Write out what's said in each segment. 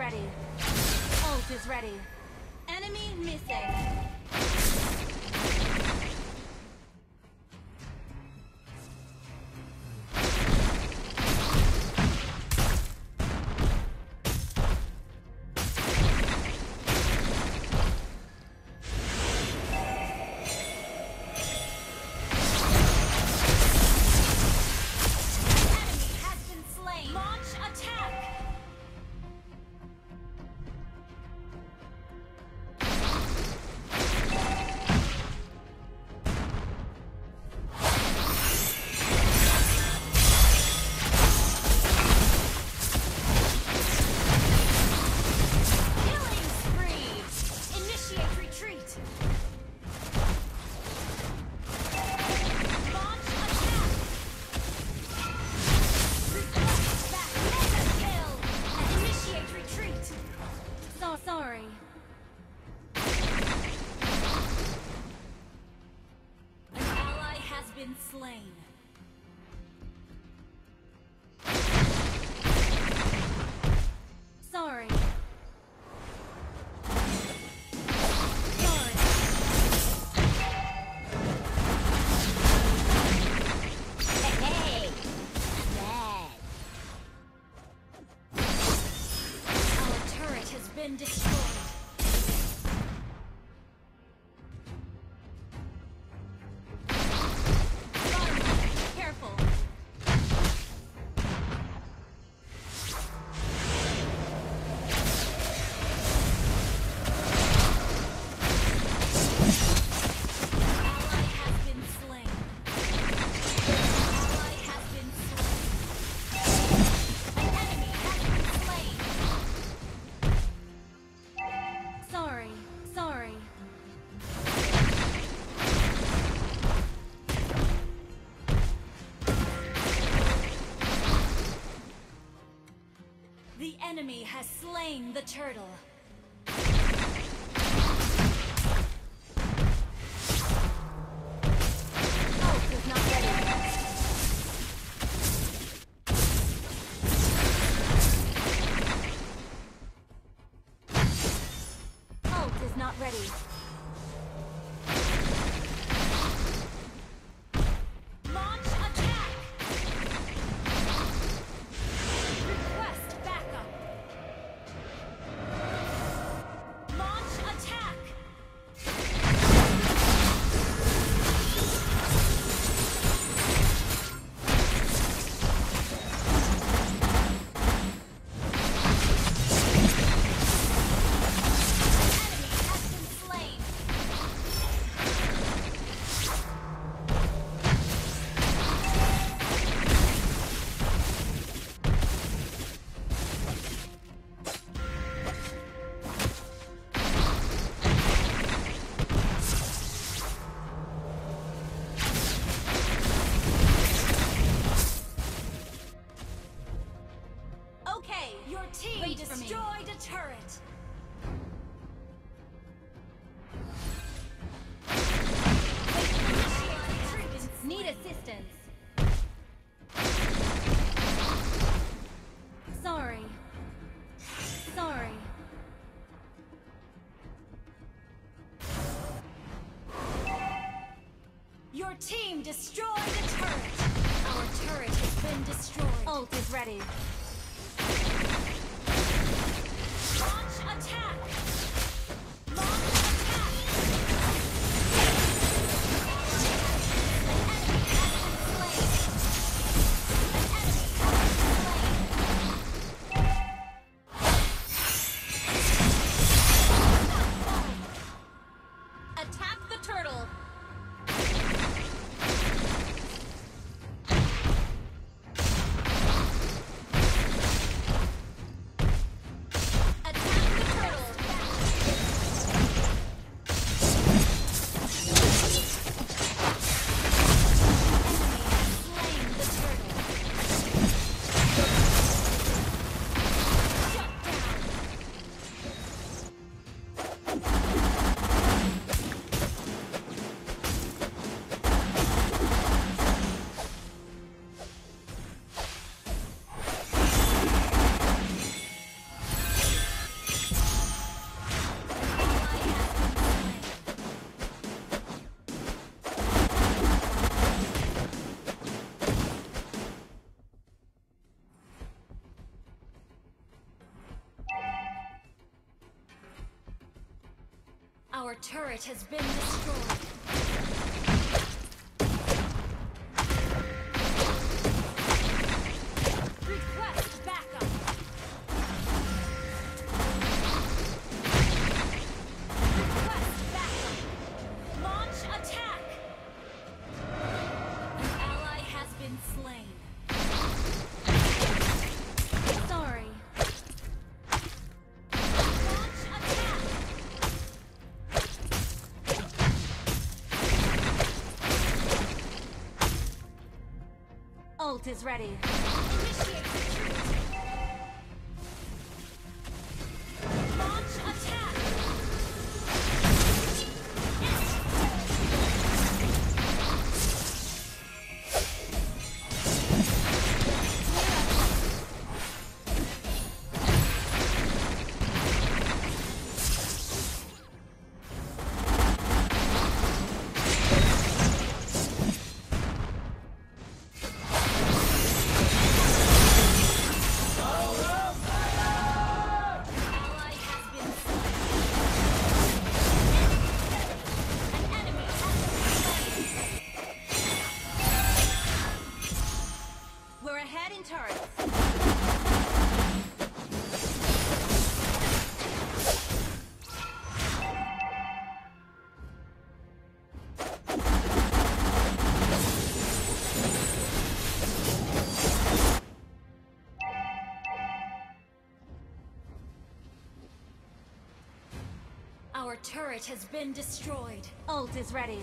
ready. Ult is ready. Enemy missing. Sorry. An ally has been slain. Sorry. Been destroyed. Careful. Ally has been slain. Ally has been slain. An enemy has been slain. Sorry. The enemy has slain the turtle. Ult is not ready. Ult is not ready. Launch attack! Request backup! Launch attack! Your team destroyed a turret! Need assistance. Sorry. Your team destroyed a turret! Our turret has been destroyed. Ult is ready. Launch attack! Launch attack! An enemy has been slain! An enemy has been slain! Attack the turtle! Our turret has been destroyed. Request backup. Request backup. Launch attack. An ally has been slain. Sorry. Launch attack. Ult is ready. Initiate retreat. Launch attack. Ally has been slain. An enemy has been slain. We're ahead in turrets. Our turret has been destroyed. Ult is ready.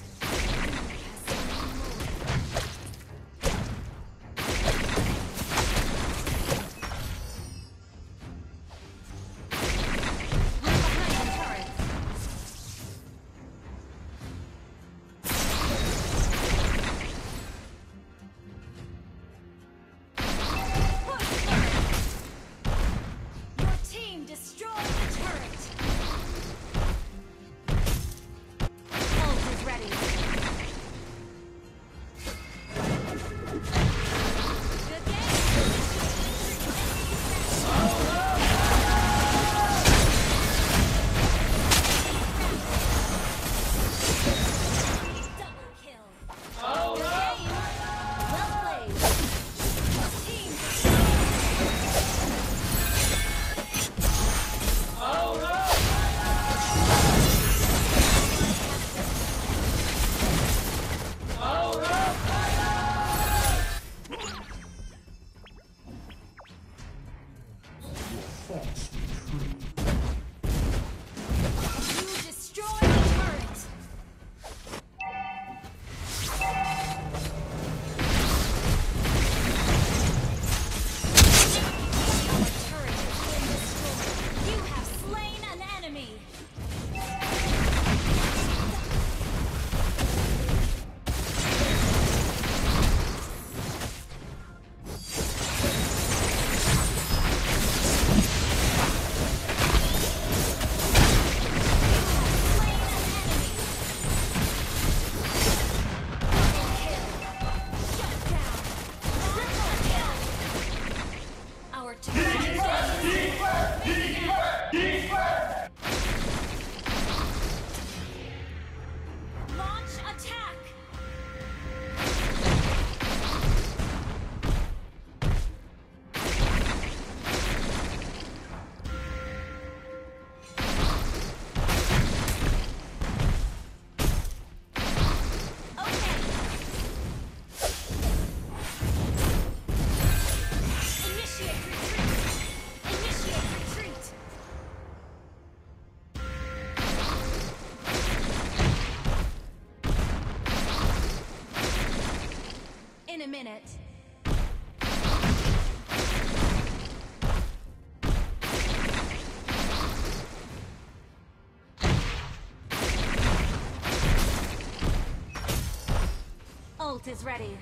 Your team destroyed the turret. Ult is ready. Good game. Double kill. Good game. Well played. Your team You destroyed the turret! Our turret has been destroyed. You have slain an enemy! Our turret launch attack. Okay. Initiate retreat. Initiate retreat. In a minute. Ult is ready.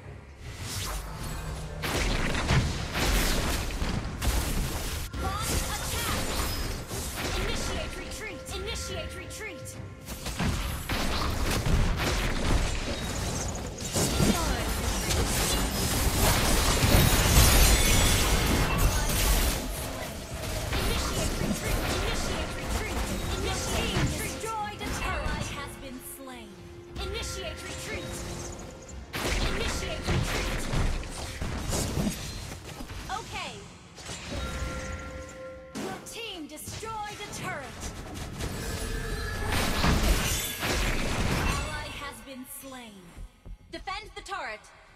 Launch attack. Initiate retreat. Initiate retreat. Initiate retreat. Initiate retreat. Initiate. Destroyed a turret.